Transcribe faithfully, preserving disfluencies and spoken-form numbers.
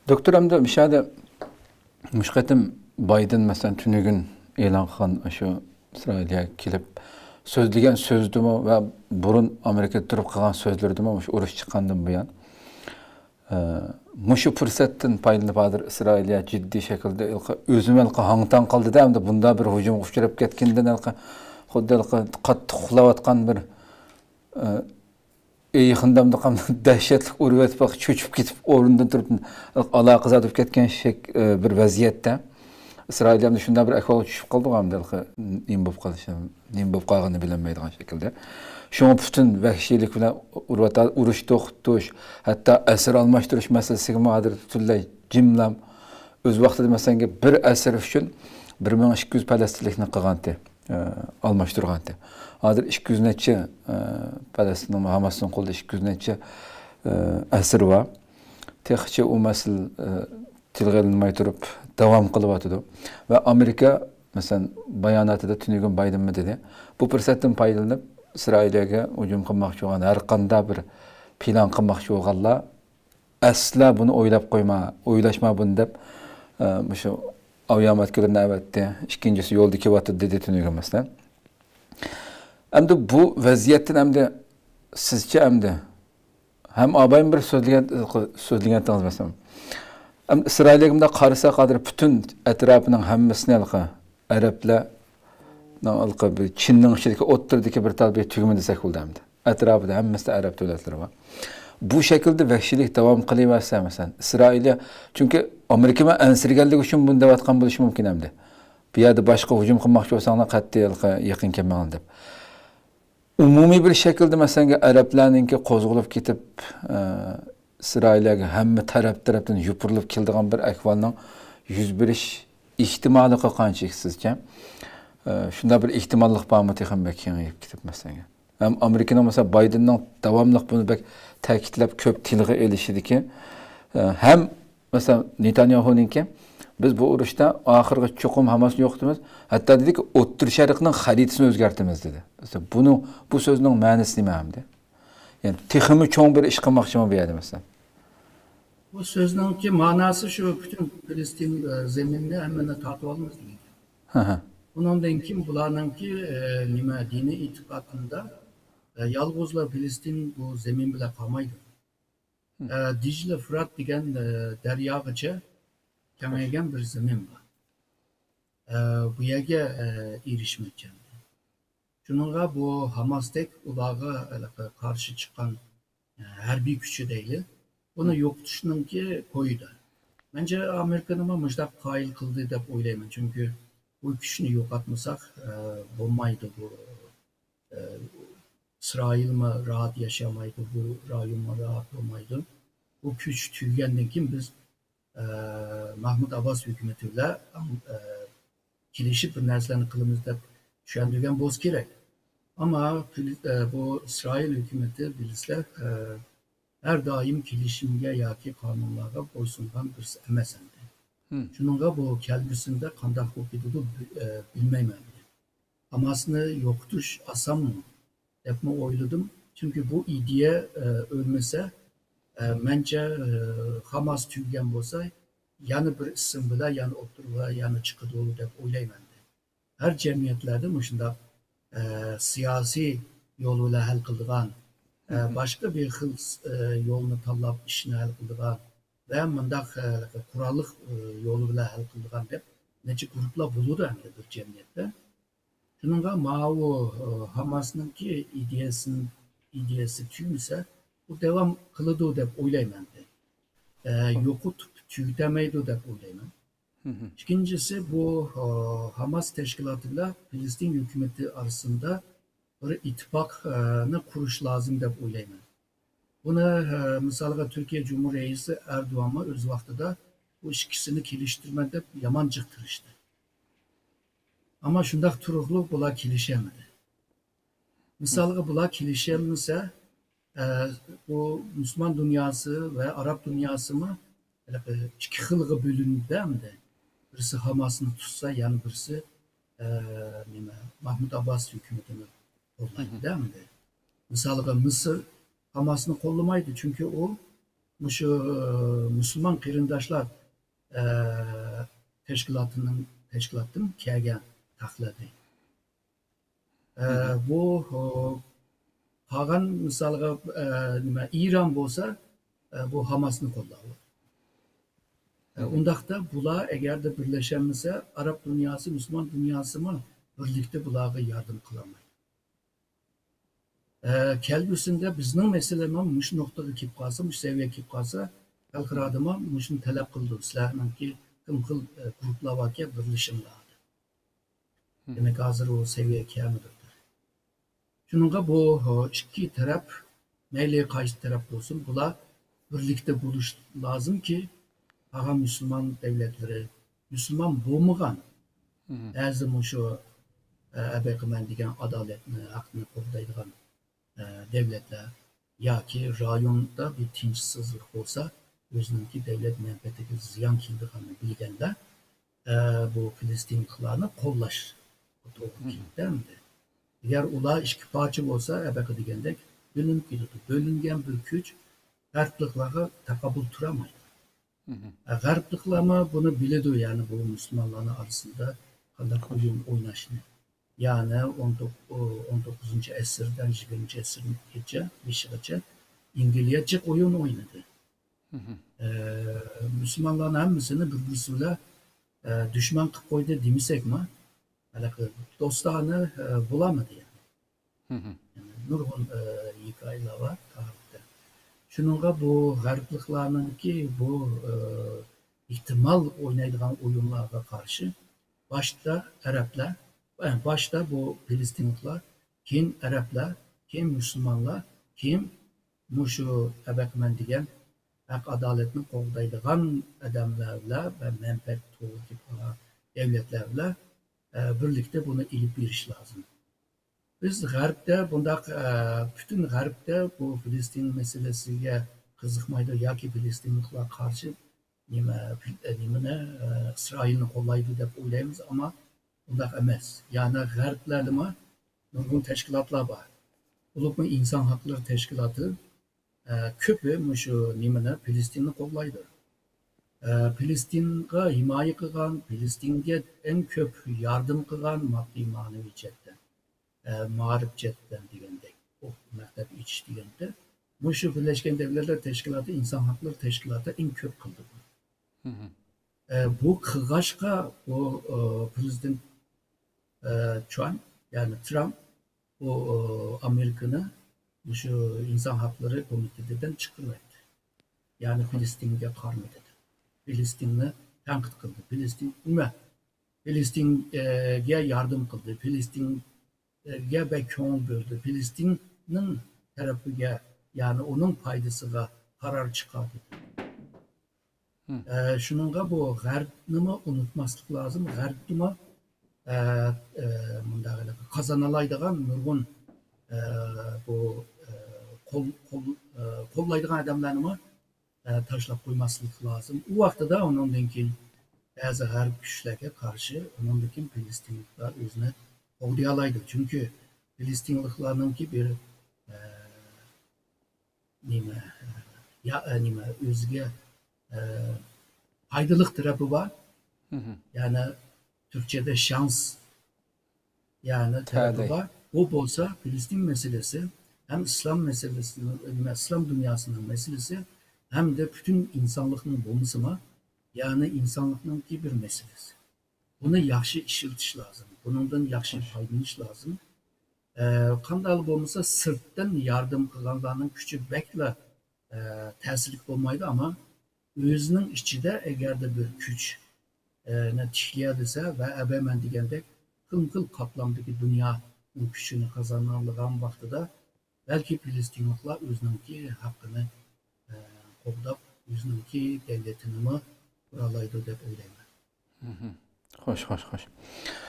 Doktor hamda müşahede müşketim Biden mesela tünügün elan kılan şu İsrail'e kelip sözlegen sözdümü ve burun Amerika'da durup kalan sözlerdimi muş uruş çıkandım bu yan. Muşu fırsattan paylanıp adır İsrail'e ciddi şekilde özüm elka hangtan kaldı da hamda bunda bir hücum uçurup ketkinden elka xuddi elka qattiq uxlayotgan bir yıkındamda kam dehşetlik urvet bak çöçüp gitip orundan durup alaqı zatıp ketken şek bir vaziyette İsrail'de şunda bir ahval düşüp kaldı gamda nim bop kalışı nim bop qalğını bilinmeydigan şekilde. Şoň bütün vahşilik bilen urvat uruş toxtuş hatta esir almaştırış meselesiga madir tutullay jimlam öz wagtida mesela bir esir üçün bir ming ikki yüz Palestinlikni qilgandi almaştırgandi. Hazır ikki yüz neçe Palestin Hamas'ın kolda ikki yüz neçe esir var. Texçe o mesel tilg'elinmay turib davam qılıp atıdı. Ve Amerika mesela bayanatida tünügün Biden mi dedi. Bu fırsatdan paylanıp İsrail'e hücum qilmoqchi olan her qanda bir plan qilmoqchi bo'lganlar asla bunu oylab qo'yma, o'ylashma bunu deb şu avyamatkilarni avatdi. İkincisi yo'lda kelyapti dedi tünügün mesela. Hem bu vaziyetten hem de sizce hem de hem abayım bir sözlügen sözlügen tanız mesela. Hem İsrail'e karısa kadar bütün etrafının hemmesini alka Arapla alka bir Çin'nin içindeki otturdaki bir talbiye tügümü desek oldu hem de. Etrafında hemmesi Arap devletleri var. Bu şekilde vahşilik devam kılıyverse mesela İsrail'e çünkü Amerika'ma ensirgellik için bunu devatkan buluşu mümkün hem de. Bir yerde başka hücum kılmakçı olsanlar katli yakın kemen deb. Umumi bir şekilde mesela Araplarınki qo'zg'alib ketib İsrail'e hem taraf tarafdan yupurulup keldigan bir ahvolning yuz berish ihtimoli qancha sizce? Şunda bir ihtimallik bormi texan bek kengayib ketib mesela. Hem Amerika'nın mesela Biden'ning davamlı bunu bek ta'kidlab ko'p tilg'a elishidiki hem mesela Netanyahu'ningki biz bu urushda oxirgi cho'qim Hamasni yo'qitamiz. Hatta dedik O'rta Sharqning xaritasini o'zgartamiz dedi. Mesela bunu bu sözning ma'nosi nima hamdi? Yani teximi cho'ng bir ish qilmoqchiman bu yerda mesela. Bu sözninki manası şu bütün Filistin zeminini hemen tartib olmaz deydi. Hı hı. Bundan kim bularınki e, nima dini itiqadında e, yalğızla Filistin bu zemin bile kalmaydı. E, Dicle Fırat degan e, deryagacha kengaygan bir zemin var. E, bu yerga e, erişmekçen. Şununla bu Hamas'tek ulağa e, karşı çıkan e, harbiy kuchi deyli. Bunu yo'qotishninki ko'ydi. Bence Amerika'nın mıjdaq qoyil qildi deb o'ylayman. Çünkü bu kuchni yo'qotmasak e, bo'lmaydi bu. E, İsrail mi rahat yaşamaydı, bu rayon mu rahat olmaydı. Bu kuch tugagandan keyin biz e, Mahmud Abbas hükümetiyle e, kelishib bir narsalarni qilamiz deb tushuntirgan bo'lish kerak. Ama e, bu İsrail hükümeti bilisizlar e, her daim kelishimga yoki qonunlarga bo'ysungan bir emas endi. Shuningga bu kelgusida qanday bo'lib ketadi e, bilmayman. Hamasni yo'qotish osonmi deb o'yladim. Çünkü bu idea e, ölmese e, bence e, Hamas tugagan bo'lsa yana bir ism bilan yana o'tirib yana chiqadi deb o'ylayman. Her cemiyetlerde shunday e, siyosiy yo'l bilan hal qiladigan e, başka bir xil e, yo'lni tanlab ishni hal qiladigan va mundaq e, qurolliq e, yo'li bilan hal qiladigan deb necha guruhlar bo'ladi endi bir jamiyatda. Shuningga ma'u e, Hamasninki ideyasini ideyasi tugmasa bu devam qiladi deb o'ylayman. E, yo'qotib tugamaydi deb o'ylayman. İkincisi bu e, Hamas teşkilatıyla Filistin hükümeti arasında bir ittifakını kuruş lazım deb o'ylayman. Bunu e, misalga Türkiye Cumhuriyeti Reisi Erdoğan'a öz vaqtida bu ikisini kelishtirma deb yomon jiqtirishdi. Ama shundoq turuqli bular kelishemedi. Misalga bular kelishemasa e, bu Müslüman dünyası ve Arap dünyası mı iki xilga bölündü. Birisi Hamas'ını tutsa, yani birisi e, nima, Mahmud Abbas hükümetini kollaydı değil mi? Mesela Mısır Hamas'ını kollamaydı çünkü o Şu Müslüman kıyırdaşlar e, teşkilatının teşkilatın kelgen takladı. E, bu o, Hagan misalga e, nima İran bolsa e, bu Hamas'ını kolladı. E, Undaqda bular eğer de birleşemese Arap dünyası, Müslüman dünyası mı birlikte bularga yardım kılamaydı. E, kelgüsünde bizning meselemiz mush nuqtaga kelib qolsa, mush seviyaga kelib qolsa, xalqaradima mushuni talab qildi. Sizlarninki kim xil e, gruplarga birlashinglar. Demek hozir o seviye kelmedi. Shuningga bu o, ikki taraf mayli qaysi taraf bo'lsin, bular birlikda bo'lish lozim ki Ağa Müslüman devletleri, Müslüman bo'lmagan ba'zi shu abayqiman degan adolatni, haqni qo'llaydigan e, devletler yoki rayonda bir tinchsizlik bo'lsa, o'zininki davlat manfaatiga ziyon kelganini bilganda e, bu Filistinliklarni qo'llash to'g'ri keldi. Eğer ular ikki parcha bo'lsa, abaqa degandek bo'linib ketadi. Bo'lingan bir kuch g'arbliklarga taqabul turamaydi. G'arbliklarma bunu biladi, yani bu Müslümanların arasında qanday oyun o'ynashni. Yani o'n to'qqizinchi asrdan yigirmanchi asrgacha, beshigacha İngilizce oyun oynadı. Ee, Müslümanların hammasini bir-birisi bilan e, düşman qilib qo'ydi demasakmi, halaqa do'stona e, bo'lmadi yani. Yani nurg'un e, hikoyalar var tarixda. Şununla bu g'arbliklarninki bu e, ihtimal oynaydigan oyunlarga qarshi başta Araplar, yani başta bu Filistinliklar, keyin Araplar, keyin Müslümanlar, keyin mushu abaqman degan haq adolatni qo'llaydigan odamlar bilan va manfaat to'g'ri davlatlar bilan e, birlikda buni ilib berish lozim. Biz G'arbda bundaq e, bütün G'arbda bu Filistin meselesiga qiziqmaydi yoki Filistinliklar qarshi nima nimani e, İsrailni qo'llaydi deb o'ylaymiz, ama bundaq emas. Yani G'arblarda nurg'un tashkilotlar bor. Ulug'mi inson haqlari tashkiloti e, ko'pi shu nimani Filistinni qo'llaydi. E, Filistinga himoya qilgan, Filistinga eng ko'p yardım qilgan moddiy ma'naviy jihatdan, e, ma'rif jihatdan degandek, o maktab ichish deganda, shu Birlashgan Davlatlar Tashkiloti inson haqlari tashkiloti eng ko'p qildi. E, bu qilg'ashqa bu e, prezident e, Trump, yani Trump o e, Amerika'nı şu insan hakları komitesinden çıkarttı. Yani Filistin'e karşı dedi. Filistin'i tenkit kıldı. Filistin nima? Filistin'e yardım kıldı. Filistin'e bekon böldü. Filistin'in tarafıga, yani onun faydasına karar çıkardı. E, şununla bu G'arbni unutmaslık lazım. G'arbni e, e, kazanalaydigan nurg'un e, bu e, kol, kol, e, kollaydigan adamlarni e, tashlab qo'ymaslik lozim. U vaqtida undan keyin ba'zi g'arb kuchlarga qarshi undan keyin Filistinliklar o'zini qo'llay oladi. Chunki Filistinliklarninki bir e, nima ya nima o'ziga e, foydali tarafı var. Yani Türkçe'de şans yani tarafı var. O olsa Filistin meselesi hem İslam meselesi, İslam dünyasının meselesi hem de bütün insanlığın bulması mı? Yani insanlığın ki bir meselesi. Bunu yaxşı işletiş lazım. Bundan yaxşı faydalanish lazım. Ee, Qanday bo'lmasa sırttan yardım qilganlarning kuchi bekla e, ta'sirli bo'lmaydi, ama o'zining ichida agarda bir kuch ne tikliya desa ve abayman degandek qil-qil qatlamdagi dunyoning kuchini qozonadigan vaqtida belki Filistinliklar o'zininki haqqini e, qo'llab, o'zininki davlatini quralaydi deb o'ylayman. Xo'sh, xo'sh, xo'sh.